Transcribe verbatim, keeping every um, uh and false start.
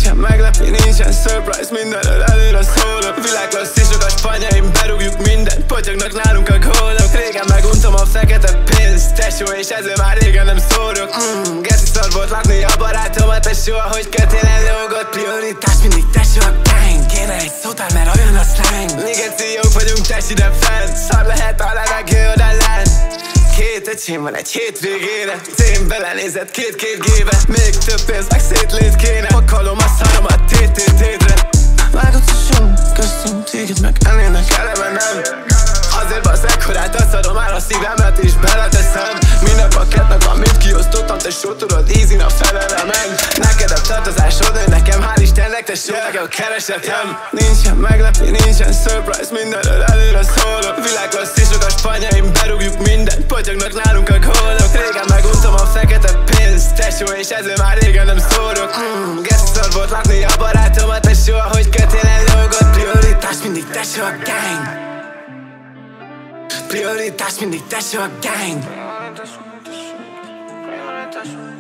Nincsen meglepő, nincsen surprise, mindenről előre szólok. Világklasszisok a spanyaim, berúgjuk mindent, potyognak nálunk a gólok. Régen meguntam a fekete pénzt, tesó, és ezzel már régen nem szórok. mm, Geci szar volt látni a barátomat, tesó, ahogy kötélen lógott. Prioritás mindig tesó a gang, kéne egy szótár, mert olyan a slang. Mi geciók vagyunk, tess ide fent, szar lehet a levegő odalent. Két öcsém van egy hétvégére, én belenézett két-két gébe. Még több pénz, meg szétlét kéne, pakolom a szaromat té-té-té-re. Vágott a show, köztünk téged meg ennének eleve nem. Azért basz ekkorát adszadom már a szívemet is beleteszem. Minden pakettnek van, mint kiosztottam, tesó, tudod, easy a felelemen. Neked a tartozásod, ő nekem, hál' Istennek, tesó, nekem keresetem. Nincsen meglepő, nincsen surprise, mindenről előre szólok. Világklasszisok a spanyaim, berúgjuk mindent, potyognak nálunk a gólok. Régen meguntam a fekete pénzt, tesó, és ezzel már régen nem szórok. mm, Geci szar volt látni a barátomat, tesó, ahogy kötélen lógott. Prioritás mindig tesó a gang. Prioritás mindig tesó a gang.